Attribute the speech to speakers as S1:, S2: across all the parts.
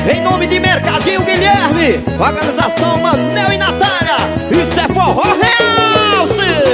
S1: Em nome de Mercadinho Guilherme, organização Manel e Natália, isso é forró real,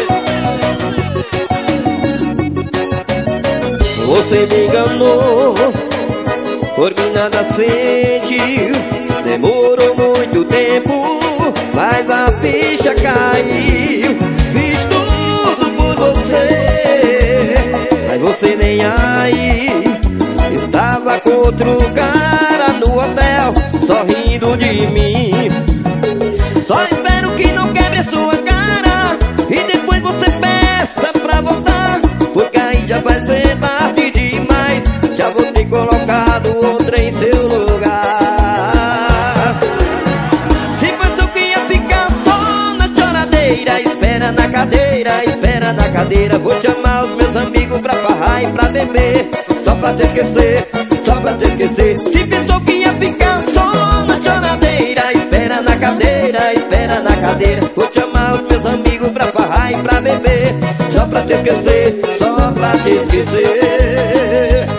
S1: Você me enganou, por mim nada sentiu. Demorou muito tempo, mas a ficha caiu. Fiz tudo por você, mas você nem aí. Estava com outro cara no hotel, sorrindo de mim. Só espero que não quebre a sua cara e depois você peça pra voltar, porque aí já vai ser tarde demais. Já vou ter colocado outra em seu lugar. Se pensou que ia ficar só na choradeira, espera na cadeira, espera na cadeira. Vou chamar os meus amigos pra farrar e pra beber, só pra te esquecer, só pra te esquecer. Se pensou que ia ficar só na choradeira, espera na cadeira, espera na cadeira. Vou chamar os meus amigos pra farrar e pra beber, só pra te esquecer, só pra te esquecer.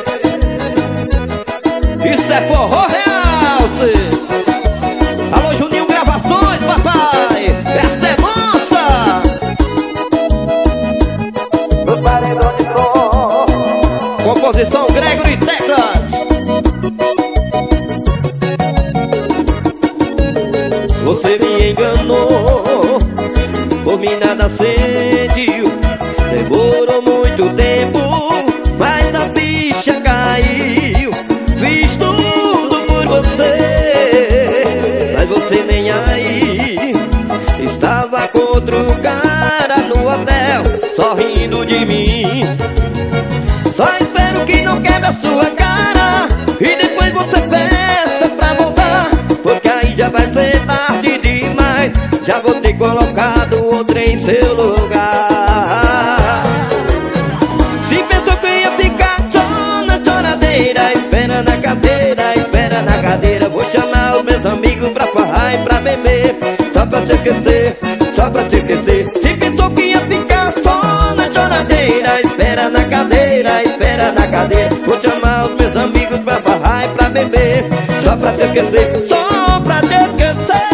S1: Isso é forró real, cê. Alô, Juninho Gravações, papai, essa é moça. No paredão de som, composição Gregory Teclas. Você me enganou, por mim nada sentiu. Demorou muito tempo, mas a ficha caiu. Fiz tudo por você, mas você nem aí. Estava com outro cara no hotel, sorrindo de mim. Só espero que não quebre a sua cara e depois você peça pra voltar, porque aí já vai ser tarde demais. Já vou ter colocado outra em seu lugar. Se pensou que ia ficar só na choradeira, espera na cadeira, espera na cadeira. Vou chamar os meus amigos pra farrar e pra beber, só pra te esquecer, só pra te esquecer. Se pensou que ia ficar só na choradeira, espera na cadeira, espera na cadeira. Vou chamar os meus amigos pra farrar e pra beber, só pra te esquecer, só pra te esquecer.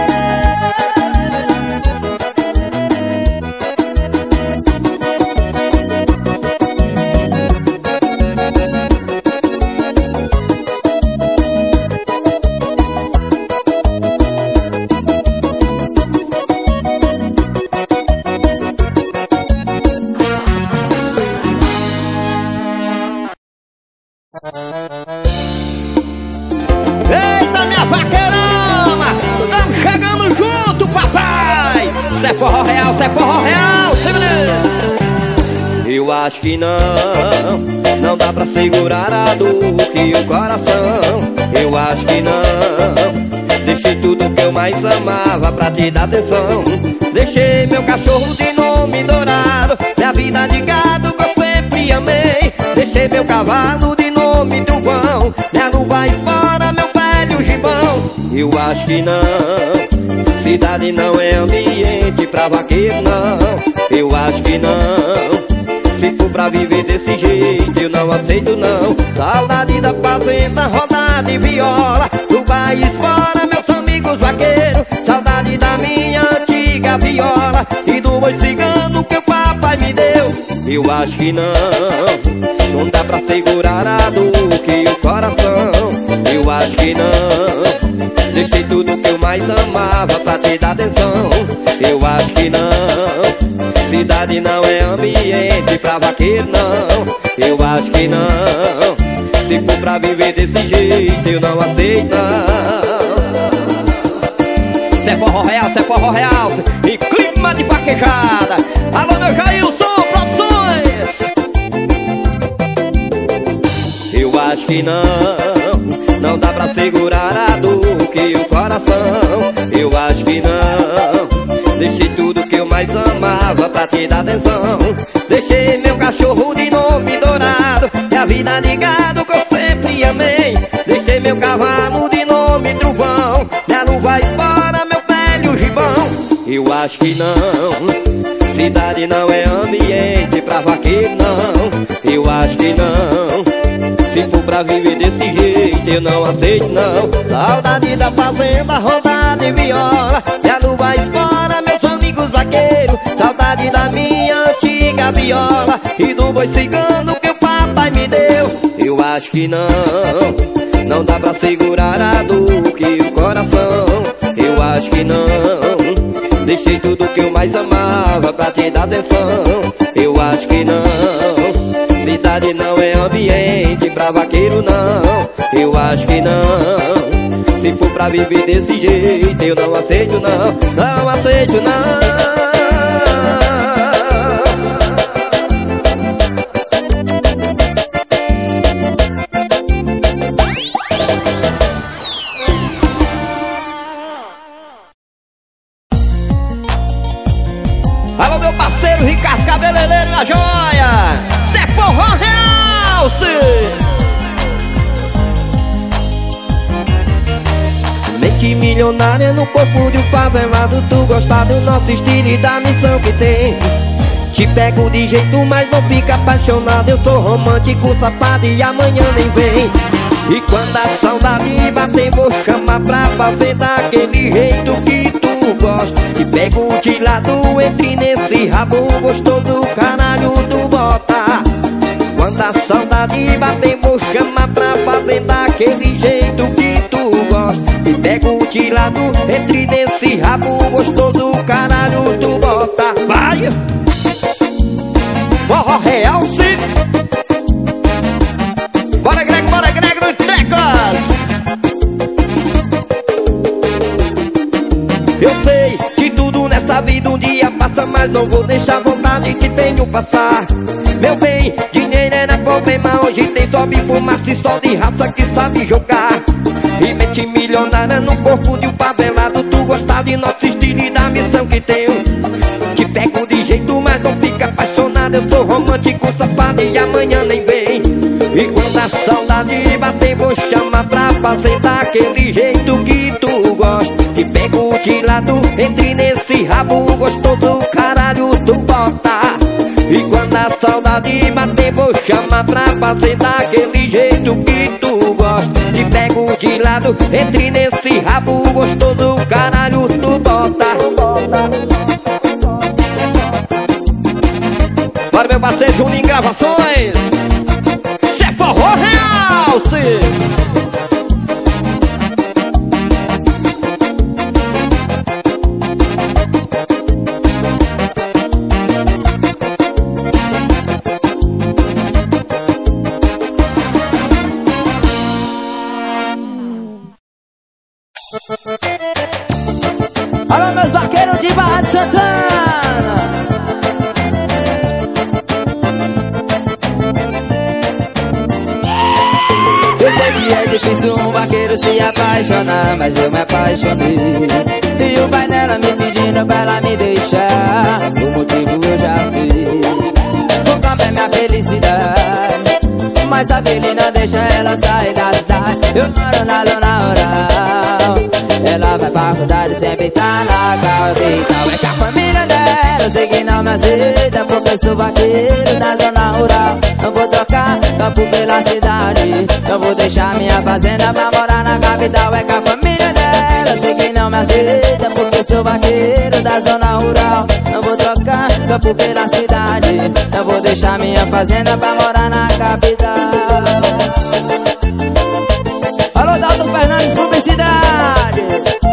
S1: Eita, minha vaqueirama, tamo chegando junto, papai. Cê é forró real, cê é forró real, cê Eu acho que não dá pra segurar a dor e o coração. Eu acho que não, deixei tudo que eu mais amava pra te dar atenção. Deixei meu cachorro de nome dourado, minha vida de gado que eu sempre amei. Deixei meu cavalo de nome trovão, minha luva fora, meu velho gibão. Eu acho que não, cidade não é ambiente pra vaqueiro não. Eu acho que não, se for pra viver desse jeito eu não aceito não. Saudade da fazenda, rodada e viola, do país fora, meus amigos vaqueiros. Saudade da minha antiga viola e do boi cigano que o papai me deu. Eu acho que não dá pra segurar a dor que o coração. Eu acho que não, deixei tudo que eu mais amava pra te dar atenção. Eu acho que não, cidade não é ambiente pra vaqueiro não. Eu acho que não, se for pra viver desse jeito eu não aceito não. Cê é forró real, cê é forró real, e clima de vaquejada. Alô, meu Jailson Produções. Eu acho que não dá pra segurar a dor que o coração. Eu acho que não, deixei tudo que eu mais amava pra te dar atenção. Deixei meu cachorro de nome dourado, minha vida de gado que eu sempre amei. Deixei meu cavalo de nome trovão, minha luva fora, meu velho gibão. Eu acho que não, cidade não é ambiente pra vaqueiro não. Eu acho que não, se for pra viver desse jeito eu não aceito não. Saudade da fazenda, roda de viola, e a lua espora, meus amigos vaqueiros. Saudade da minha antiga viola e do boi cigano que o papai me deu. Eu acho que não dá pra segurar a dor que o coração. Eu acho que não, deixei tudo que eu mais amava pra te dar atenção. Eu acho que não, cidade não é ambiente pra vaqueiro não. Eu acho que não, se for pra viver desse jeito eu não aceito não. Não aceito não. Alô, meu parceiro Ricardo Cabeleireiro na joia, Zé Forró Realce. Mente milionária no corpo de um favelado, tu gosta do nosso estilo e da missão que tem. Te pego de jeito, mas não fica apaixonado. Eu sou romântico, safado e amanhã nem vem. E quando a saudade bater, vou chamar pra fazer daquele jeito que tu gosta. Te pego de lado, entre nesse rabo gostoso, caralho, tu bota. Quando a saudade bater, vou chamar pra fazer daquele jeito que tu gosta. Te pego de lado, entre nesse rabo gostoso, caralho, tu bota. Vai! Forró Realce. Bora Greg no teclas. Eu sei que tudo nessa vida um dia passa, mas não vou deixar a vontade que tenho passar. Meu bem, dinheiro era problema, hoje tem sobe fumaça e só de raça que sabe jogar. E mente milionária no corpo de um favelado, tu gosta de nosso estilo e da missão que tenho. Te pego de jeito, mas não fica apaixonado. Eu sou romântico, safado e amanhã nem vem. E quando a saudade bater, vou chamar pra fazer daquele jeito que tu gosta. Te pego de lado, entre nesse rabo gostoso, caralho, tu bota. E quando a saudade bater, vou chamar pra fazer daquele jeito que tu gosta. Te pego de lado, entre nesse rabo gostoso, caralho, tu bota. Bora, meu parceiro Juninho Gravações, Zé Forró Realce.
S2: Alô, meus vaqueiros de Barra de Santana. Eu sei que é difícil um vaqueiro se apaixonar, mas eu me apaixonei. E o pai dela me pedindo pra ela me deixar, o motivo eu já sei. O campo é minha felicidade, mas só que ele não deixa ela sair da cidade. Eu moro na zona rural, ela vai pra faculdade, sempre tá na capital. É que a família dela, eu sei que não me aceita, porque eu sou vaqueiro da zona rural. Não vou trocar campo pela cidade, não vou deixar minha fazenda pra morar na capital. É que a família dela, eu sei que não me aceita, porque eu sou vaqueiro da zona rural. Não vou trocar campo pela cidade, não vou deixar minha fazenda pra morar na capital. Alô, Dalton Fernandes, publicidade.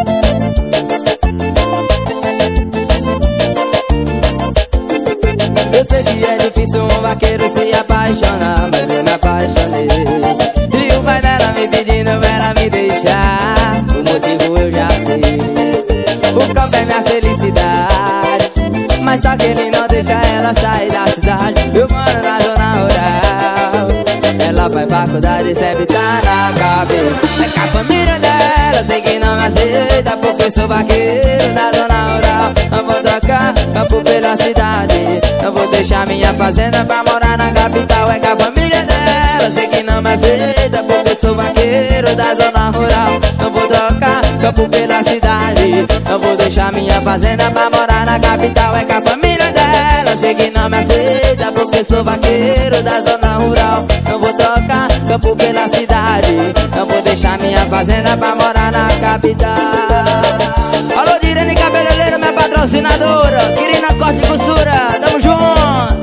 S2: Eu sei que é difícil um vaqueiro se apaixonar, mas eu me apaixonei. E o pai dela me pedindo pra ela me deixar, o motivo eu já sei. O campo é minha felicidade, mas só que ele não deixa ela sair da cidade. Eu moro na zona rural, ela faz faculdade e sempre tá na cabeça. É que a família dela, sei que não me aceita, porque sou vaqueiro da zona rural. Não vou trocar campo pela cidade, não vou deixar minha fazenda pra morar na capital. É que a família dela, sei que não me aceita, porque sou vaqueiro da zona rural. Não vou trocar campo pela cidade, não vou deixar minha fazenda pra morar na capital. É que a família dela, sei que não me aceita, porque sou vaqueiro da zona rural. Não vou trocar campo pela cidade, não vou deixar fazenda pra morar na capital. Alô, Direne Cabeleireira, minha patrocinadora. Quirina Corte e Costura, tamo junto.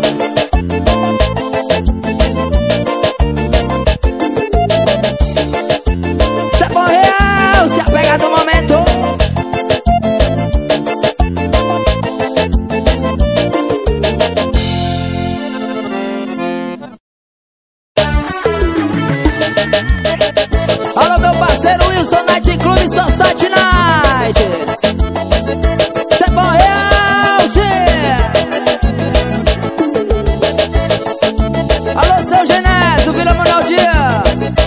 S2: Isso é bom real, se apega do momento. Alô, meu parceiro Wilson, Night Club Society Night. Isso é bom real, sim. Alô, seu Genésio, Vila Manuel Dia.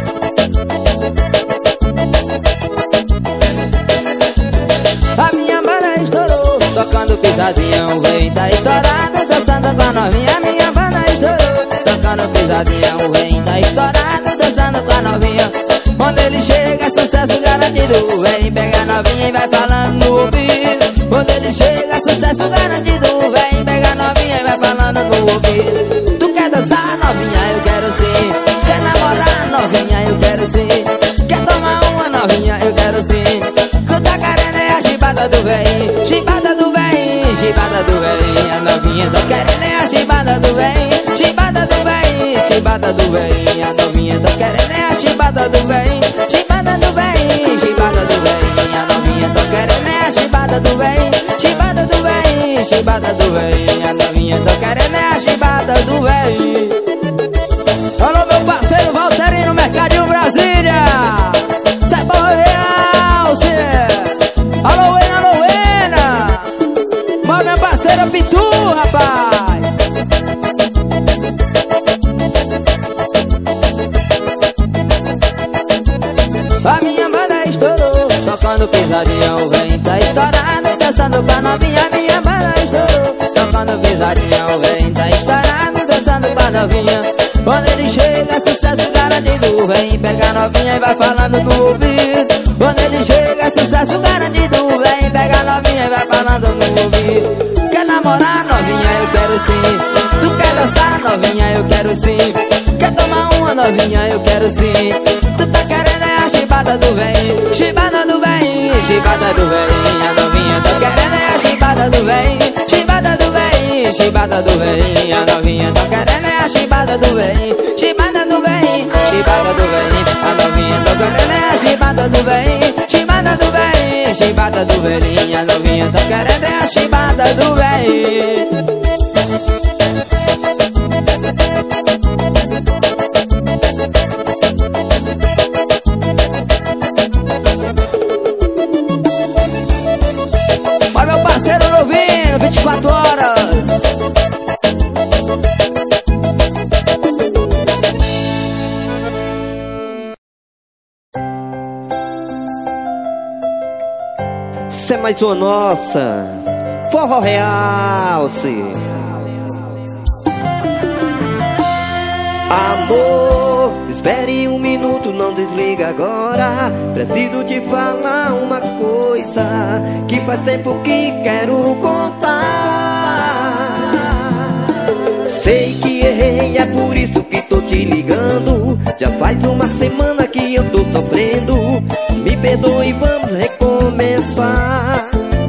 S2: A minha banda estourou, tocando pisadinha, o rei tá estourado, dançando com a novinha. Minha banda estourou, tocando pisadinha, o rei tá estourado, dançando com a novinha. Quando ele chega é sucesso garantido, vem pegar novinha e vai falando no ouvido. Quando ele chega é sucesso garantido, vem pegar novinha e vai falando no ouvido. Tu quer dançar, novinha? Eu quero sim. Quer namorar, novinha? Eu quero sim. Quer tomar uma, novinha? Eu quero sim. Tu tá querendo é a chibata do véi, chibata do véi, chibata do véi. A novinha tá querendo é a chibata do véi, chibata do véi, chibata do véi. A novinha tá querendo é a chibata do véi, chibata do véi, chibata do véi. A novinha tá querendo é a chibata do véi, chibata do véi, chibata do véi. A novinha tá querendo é a chibata do véi. Alô, meu parceiro Valterino, Mercadinho Brasília. Cê é bom real, cê. Alô, Ena, alô, Ena. Bora, minha parceira Pitu, rapaz. A minha banda estourou, tocando pisadinha, o vem tá estourado, dançando com a novinha. Minha banda estourou, tocando pisadinha, o vem tá estourado, dançando com a novinha. Quando ele chega é sucesso garantido, vem pegar novinha e vai falando no ouvido. Quando ele chega é sucesso garantido, vem pegar novinha e vai falando no ouvido. Quer namorar, novinha? Eu quero sim. Tu quer dançar, novinha? Eu quero sim. Quer tomar uma, novinha? Eu quero sim. Tu tá querendo é a chibata do véi, chibata do véi, chibata do véi. A novinha tá querendo é a chibata do véi, chibata do véi, chibata do véi. A novinha tá querendo é a chibata do véi, chibata do véi, chibata do véi. A novinha tá querendo é a chibata do véi, chibata do véi, chibata do véi. A novinha tá querendo é a chibata do véi. Bora, meu parceiro novinho, 24 horas.
S1: Isso é mais uma nossa Forró Realce. Amor, espere um minuto, não desliga agora. Preciso te falar uma coisa que faz tempo que quero contar. Sei que errei, é por isso que tô te ligando. Já faz uma semana que eu tô sofrendo. Me perdoe, vamos recomeçar.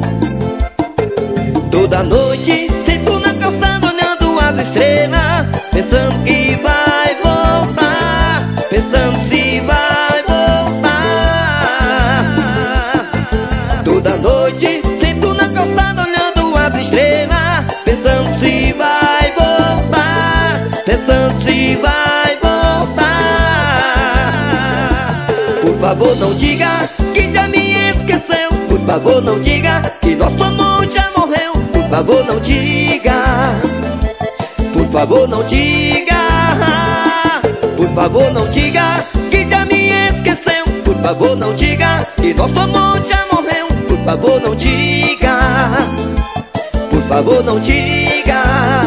S1: Toda noite sento na calçada olhando as estrelas, pensando que vai voltar, pensando se vai voltar. Toda noite sento na calçada olhando as estrelas, pensando se vai voltar, pensando se vai voltar. Por favor não diga que já me esqueceu, por favor não diga que nosso amor já morreu. Por favor não diga, por favor não diga, por favor não diga que já me esqueceu. Por favor não diga que nosso amor já morreu. Por favor não diga, por favor não diga,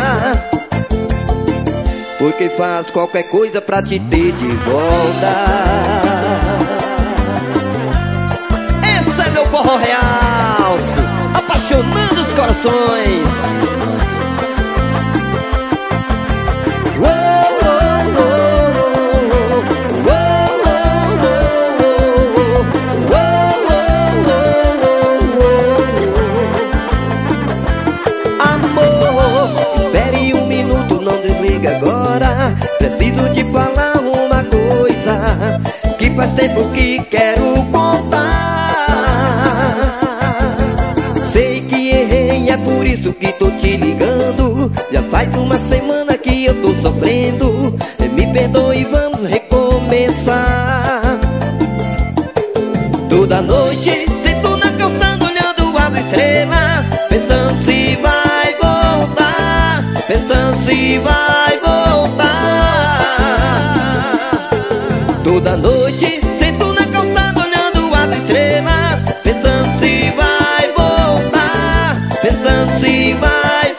S1: porque faço qualquer coisa pra te ter de volta. Esse é meu forró realce, apaixonando os corações. tô sofrendo. Me perdoe, vamos recomeçar. Toda noite sento na calçada olhando as estrelas, pensando se vai voltar, pensando se vai voltar. Toda noite sento na calçada olhando as estrelas, pensando se vai voltar, pensando se vai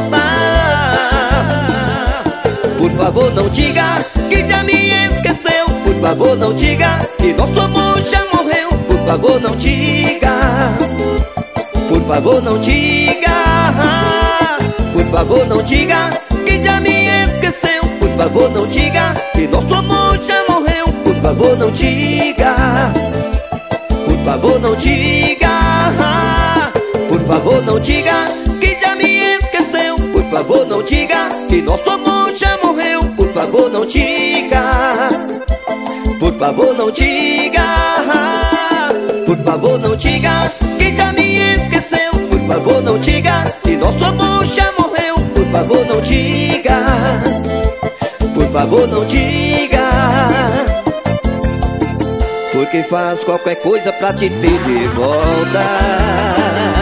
S1: voltar. Por favor não diga que já me esqueceu, por favor não diga que nosso amor já morreu. Por favor não diga, por favor não diga, por favor não diga que já me esqueceu. Por favor não diga que nosso amor já morreu. Por favor não diga, por favor não diga, por favor não diga que já me esqueceu. Por favor não diga que nosso amor já morreu. Por favor não diga, por favor não diga, por favor não diga que já me esqueceu. Por favor não diga que nosso amor já morreu. Por favor não diga, por favor não diga, porque faz qualquer coisa pra te ter de volta.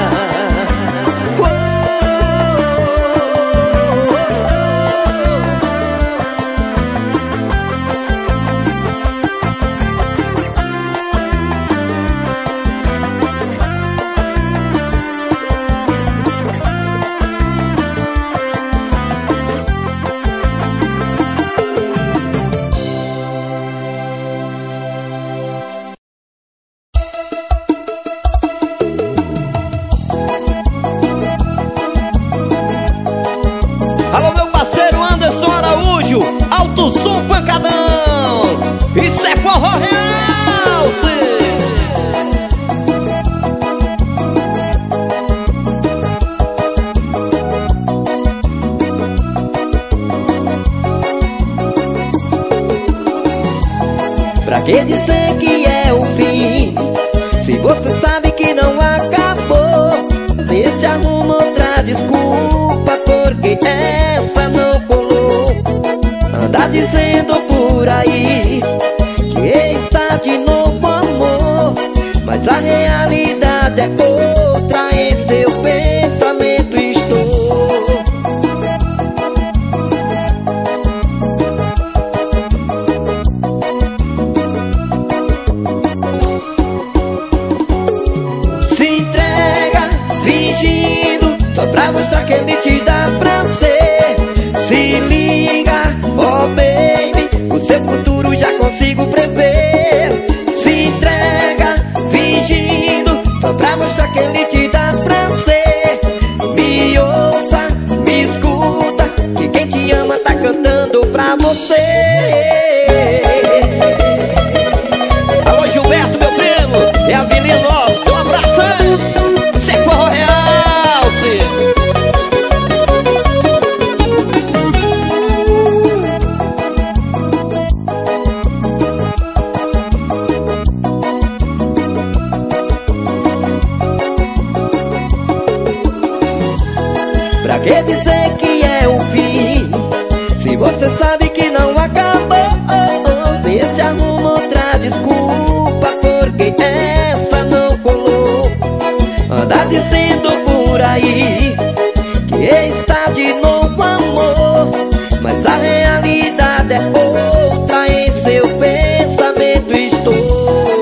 S1: Alô, meu parceiro Anderson Araújo, Alto Som Pancadão. Isso é forró real, sim. Pra que dizer que é o fim, se você sabe que não acabou? Vê se arruma outra desculpa, porque essa não colou. Anda dizendo por aí que está de novo amor, mas a realidade é outra. Em seu pensamento estou. Se entrega fingindo só pra mostrar que ele te dá prazer. Se liga, oh baby, o seu futuro já consigo prever. Se entrega fingindo só pra mostrar que ele te dá prazer. Me ouça, me escuta, que quem te ama tá cantando pra você. Alô Gilberto, meu primo, é a Avenida Nova, seu abraço. Isso é forró real, sim. Pra que dizer que é o fim, se você sabe que não acabou? Vê se arruma outra desculpa, porque essa não colou. Anda dizendo por aí que está de novo amor, mas a realidade é outra. Em seu pensamento estou.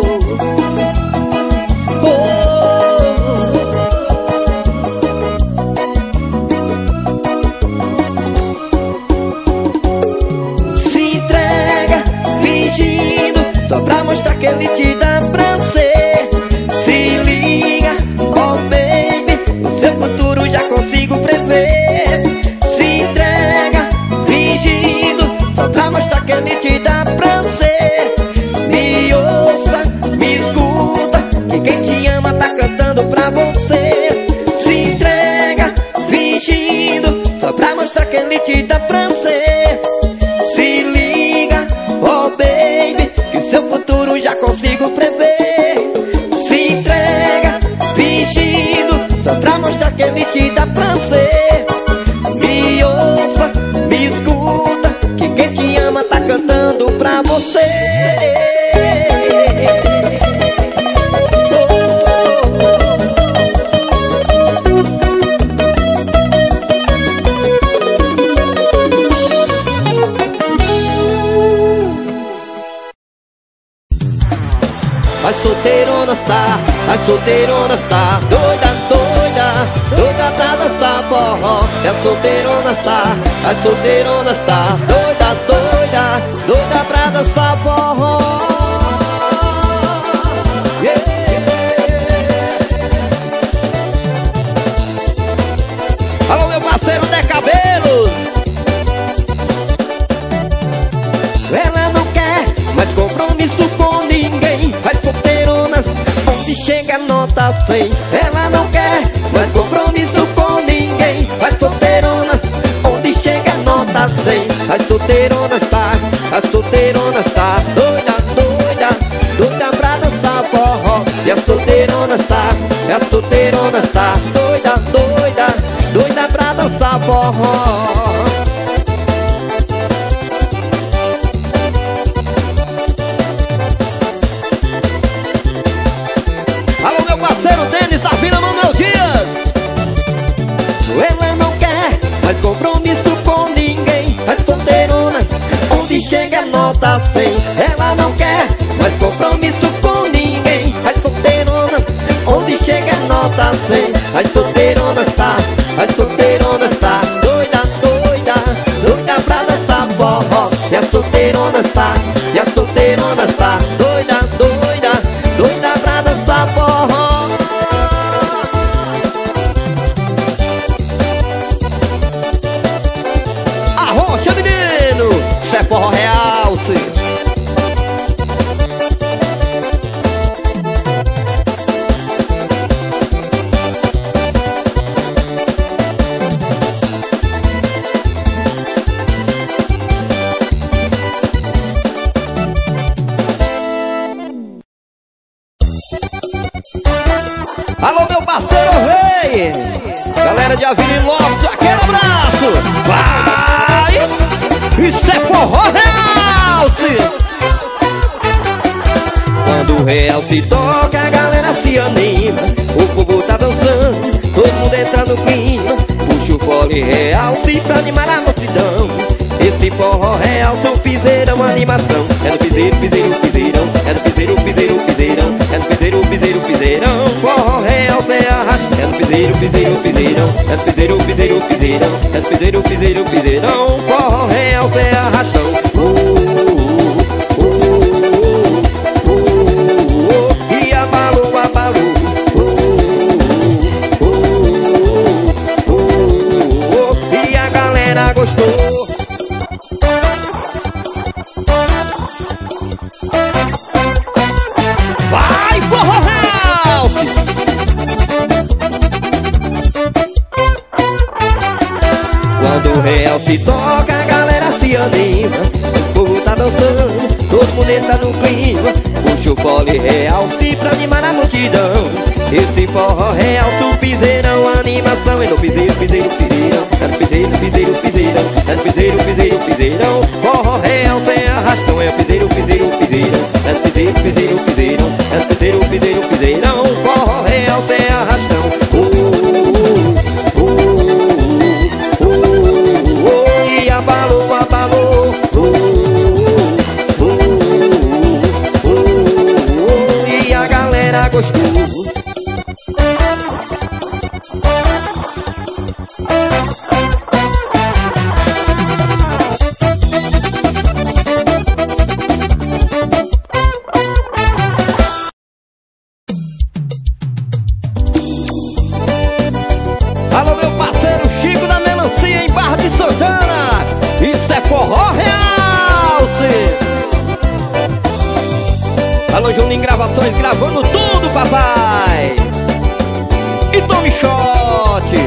S1: Só pra mostrar que ele te dá prazer. Se liga, oh baby, o seu futuro já consigo prever. Se entrega, fingindo, só pra mostrar que ele te dá prazer. Me ouça, me escuta, que quem te ama tá cantando pra você. Se entrega, fingindo, só pra mostrar que ele te dá prazer. Se liga, oh baby, seu futuro já consigo prever. Se entrega, fingindo, só pra mostrar que ele te dá prazer. Me ouça, me escuta, solteironas tá, as solteironas tá doida, doida, doida pra dançar forró. E as solteironas tá, as solteironas tá doida, doida, doida pra dançar forró. Alô, meu parceiro de cabelos. Ela não quer mais compromisso com ninguém. Vai solteirona, onde chega nota 100. Ela não quer mais compromisso com ninguém. Vai solteirona, onde chega nota 100. As solteironas tá, as solteironas tá doida, doida, doida pra dançar forró. E as solteironas tá, as solteironas tá doida, doida, doida pra dançar forró. Alô, meu parceiro Denis, tá vindo Manuel Dias. Ela não quer mais compromisso com ninguém. As solteironas, onde chega nota 100. Ela não quer mais compromisso com ninguém. As solteironas, onde chega nota 100. As solteironas tá, as solteironas tá doida, doida, doida pra dançar forró. E as solteironas tá, e as solteironas tá doida, doida, doida pra dançar forró. Arrocha, menino, isso é forró real, sim. Alô, meu parceiro Rei, galera de Avenida Lopes, aquele abraço. Vai! Isso é forró realce. Quando o realce toca, a galera se anima. O povo tá dançando, todo mundo entra no clima. Puxa o fole realce pra animar a multidão. Esse forró realce, o piseirão, animação. É no piseiro, piseiro, piseirão. É no piseiro, piseiro, piseirão. É no piseiro, piseiro, piseirão. Forró realce é arrasto. É no piseiro, piseiro, piseirão. É no piseiro, piseiro, piseirão. É no piseiro, piseiro, piseirão. Forró realce é arrastão. E abalou, abalou. E a galera gostou. Vai, forró realce! Quando o realce toca, a galera se anima. O povo tá dançando, todo mundo entra no clima. Puxa o fole realce pra animar a multidão. Esse forró realce, o piseirão, animação. É no piseiro, piseiro, piseirão. É no piseiro, piseiro, piseirão. É no piseiro, piseiro, piseirão. Forró realce é arrastão. É o piseiro, piseiro, piseirão. É no piseiro, piseiro, piseirão. É no piseiro, piseiro, piseirão. Forró realce é arrastão. E abalou, abalou. E a galera gostou. Alô, meu parceiro Chico da Melancia em Barra de Santana. Isso é forró realce. Alô, Juninho Gravações, gravando tudo, papai. E tome shot.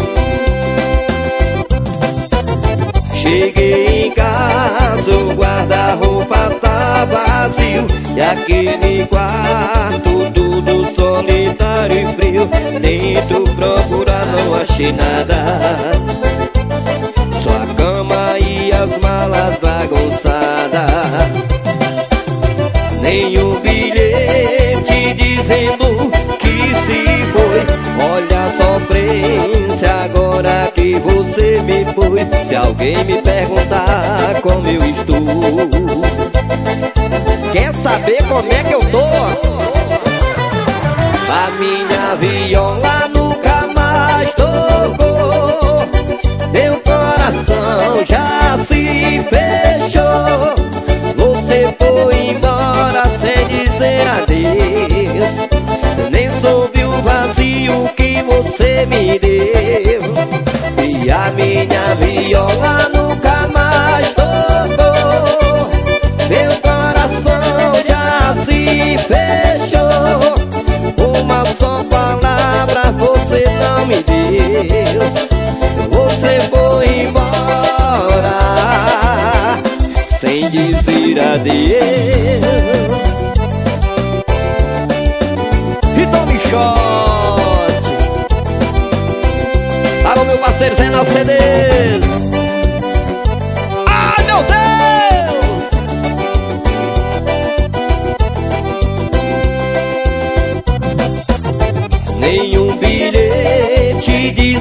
S1: Cheguei em casa, o guarda-roupa tá vazio. E aquele quarto tudo solitário e frio. Tento procurar, não achei nada. Só a cama e as malas bagunçadas. Nenhum bilhete dizendo que se foi. Olha a sofrência agora que você me foi. Se alguém me perguntar como eu estou, quer saber como é que eu tô?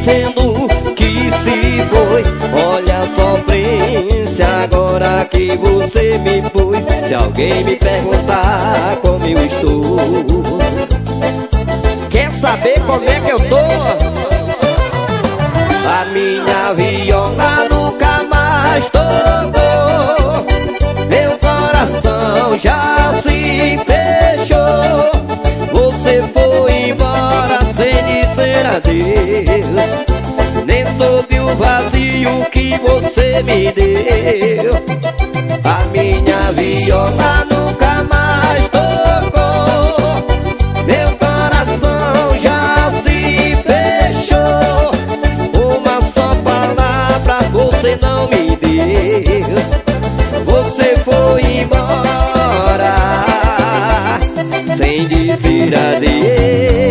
S1: dizendo que se foi. Olha a sofrência agora que você me pôs. Se alguém me perguntar como eu estou, quer saber como é que eu tô? A minha viola nunca mais tocou, meu coração já se fechou. Você foi embora sem dizer adeus, nem soube o vazio que você me deu. A minha viola nunca mais tocou, meu coração já se fechou. Uma só palavra você não me deu, você foi embora sem dizer adeus.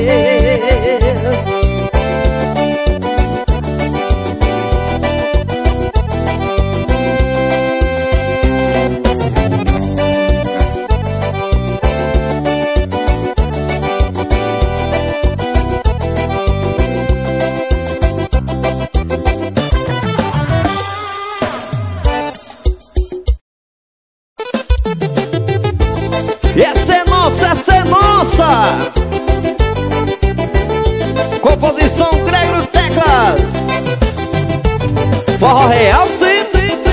S1: Essa é nossa! Composição Gregório Teclas. Forró Real, sim.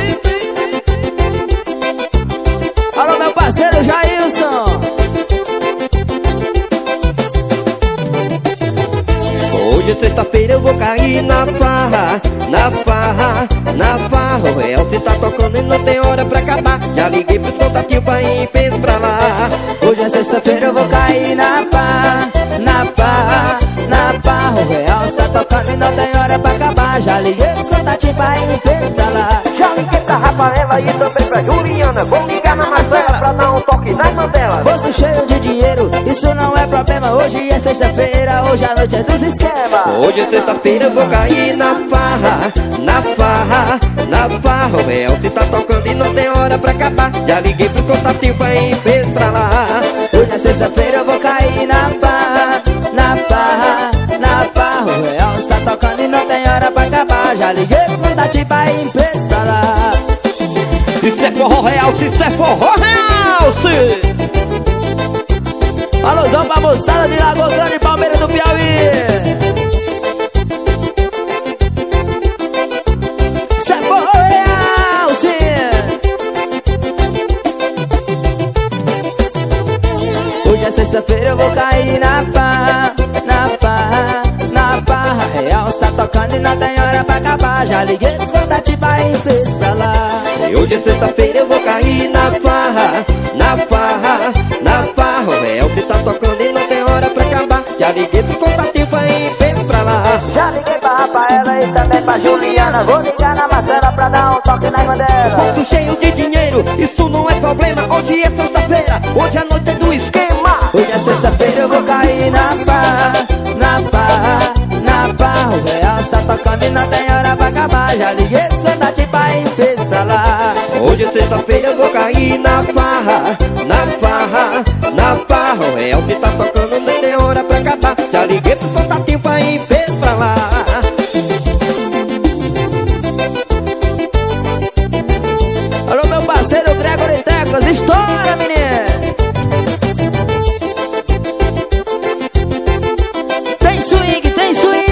S2: Alô, meu parceiro Jailson.
S1: Hoje é sexta-feira, eu vou cair na farra, na farra, na farra. O Real se tá tocando e não tem hora pra acabar. Já liguei pros contatinhos pra ir penso pra lá.
S2: Hoje é sexta-feira, eu vou cair na farra, na farra, na farra. O Real está tocando e não tem hora pra acabar. Já liguei pros contatinhos pra ir penso pra lá.
S1: Já liguei pra Rafaela e também pra Juliana. Vou ligar na Marcela pra dar um toque nas mandelas.
S2: Bolso cheio de dinheiro, isso não é problema. Hoje é sexta-feira, hoje a noite é dos esquemas.
S1: Hoje é sexta-feira, eu vou cair na farra, na farra, na farra. O Real se tá tocando e não tem hora pra acabar. Já liguei pro contatinho pra ir penso pra lá.
S2: Hoje é sexta-feira, eu vou cair na farra, na farra, na farra. O Real está tocando e não tem hora pra acabar. Já liguei pro contatinho pra ir penso pra lá.
S1: Isso é forró real, isso é forró real, sim.
S2: Alôzão pra moçada de Lagoa Grande, Palmeiras do Piauí. Isso é forró real, sim. Hoje é sexta-feira, eu vou cair na farra, na farra, na farra. Real está tocando e não tem hora pra acabar. Já liguei pros contatinhos pra ir penso pra lá.
S1: E hoje é sexta-feira, eu vou cair na farra, na farra, na farra. O Real se tá tocando e não tem hora pra acabar. Já liguei pro contatinho pra ir penso pra lá.
S2: Já liguei pra Rafaela e também pra Juliana. Vou ligar na Marcela pra dar um toque na irmã dela.
S1: Bolso cheio de dinheiro, isso não é problema. Hoje é sexta-feira, hoje a noite é do esquema.
S2: Hoje é sexta-feira, eu vou cair na farra, na farra, na farra. O Real está tocando e não tem hora pra acabar. Já liguei os contatinhos pra ir penso pra lá.
S1: Hoje é sexta-feira, eu vou cair na farra, na farra, na farra. O Real se tá tocando, não tem hora pra acabar. Já liguei pro contatinho pra ir penso pra lá.
S2: Alô, meu parceiro Gregório Teclas, estoura, menino. Tem swing, tem swing.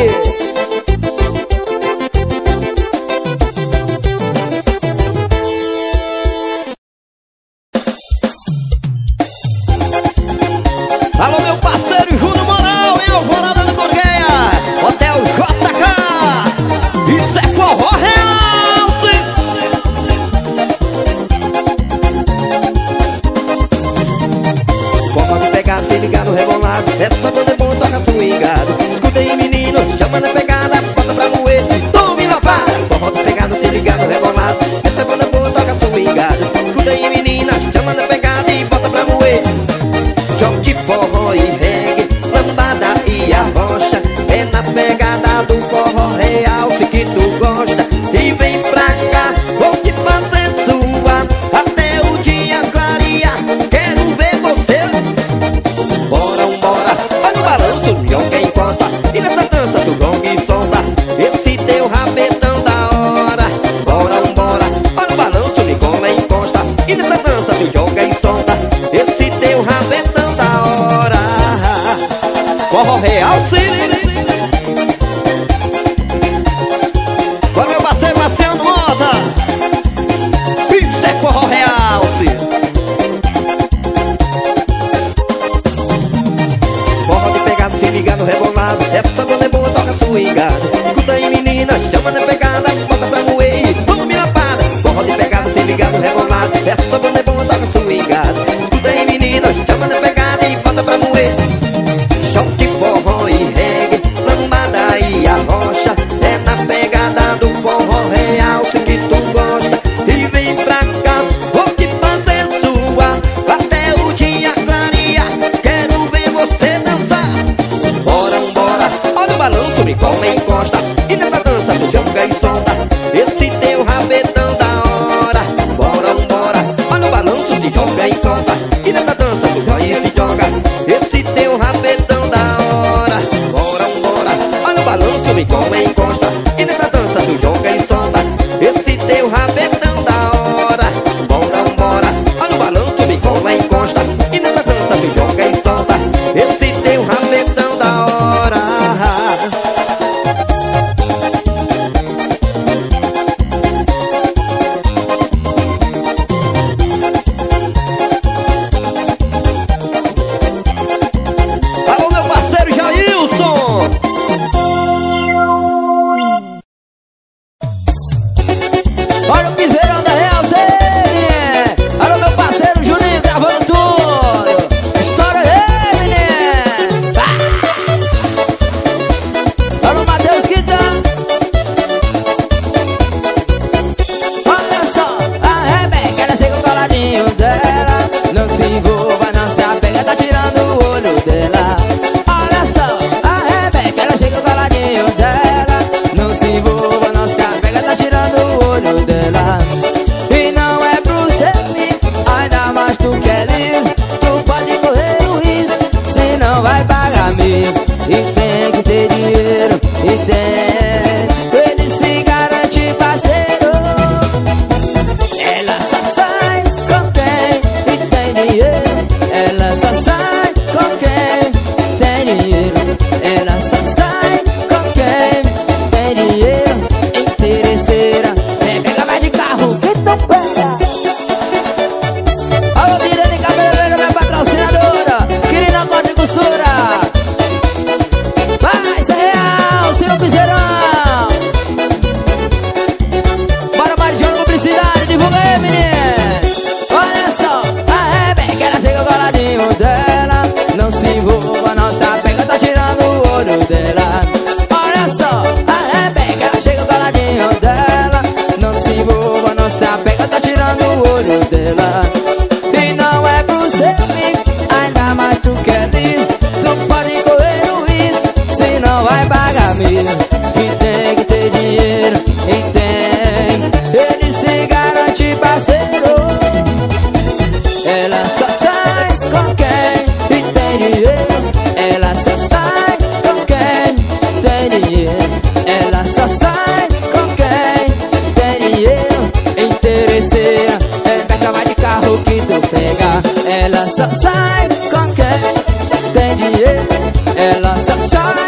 S1: Alô, meu parceiro Júnior Moral, em Alvorada do Gorgueia, Hotel JK. Isso é forró real, sim. Forró de pegar, se ligar no rebolado. Essa banda é bom, toca swingado. Escuta aí, menino, chama na pegada, bota pra moer, tome lapada. Forró de pegar, se ligar no rebolado. Essa banda é boa, toca swingado. Escuta aí, menina, chama na pegada e bota pra moer. Jogo de forró e reggae, lambada e arrocha. É na pegada do forró real, se que tu gosta. E vem pra cá, vou te fazer suar até o dia clarear. Quero ver você. Bora, bora, vai no balanço, ninguém conta. E nessa dança do gong e solta. Forró Real, sim. Olha meu parceiro Marciano Mota. Isso é Forró Real, sim. Forró de pegada, se liga no rebolado. Essa banda é boa, toca swingada. Escuta aí menina, chama na pegada, bota pra moer, vamos me lapada. Forró de pegada, se liga no rebolado. Essa banda é boa, toca swingada. Escuta aí menina, chama na pegada e bota pra moer. Choque, forró e reggae, lambada e a rocha. É na pegada do Forró Real que tu gosta. E vem pra cá, vou te fazer suar até o dia clarear. Quero ver você dançar. Bora, bora, olha o balanço, me come e encosta. E nessa dança tu joga e solta esse teu rabetão da hora. Bora, bora, olha o balanço, te joga e encosta. E nessa dança tu joga e se joga esse teu rabetão da hora. Bora, bora, olha o balanço, me come e encosta. E nessa dança tu joga e solta esse teu rabetão da hora. Bora, bora, olha o balanço, me come e encosta. E nessa dança tu joga e solta esse teu rabetão da hora. Alô, meu parceiro Jailson.
S2: Olha o piseirão da Real Zé. Alô, meu parceiro Juninho, gravando tudo. Estoura aí, menino. Alô, Matheus Guitão. Olha só, a Rebeca, ela chega coladinho dela. Não se envolva, não se apega, tá tirando o olho dela. Olha só, a Rebeca, ela chega coladinho dela. Não se envolva, não se apega, tá tirando o olho dela. E não é pro ser ainda mais tu queres. Tu pode correr o risco, se não vai pagar mesmo. E tem que ter dinheiro, e tem. Ele se garante parceiro. Ela só sai com quem tem dinheiro. Ela só sai com quem tem dinheiro. Ela só sai com quem tem dinheiro. Interesseira, pega mais de carro que não pega. Alô, Mirene Cabeleireira, minha patrocinadora. Querida Corte e Costura. Vai ser real, se não piseirão. Bora, Maridiano, publicidade, divulga aí, menino. Olha só, a Rebeca, ela chega coladinho dela. Não se envolva, não se apega, tá tirando o olho dela. Olha só, a Rebeca, ela chega coladinho dela. Não se envolva, não se apega, tá tirando o olho dela. E não é pro ser ainda mais tu queres. Tu pode correr o risco, se não vai pagar mesmo. E tem que ter dinheiro, e tem. Ele se garante parceiro. Ela só sai com quem tem dinheiro. Ela só sai com quem tem dinheiro. Ela só sai com quem tem dinheiro. Interesseira, pega mais de carro que tu pega. Ela só sai com quem tem dinheiro. Ela só sai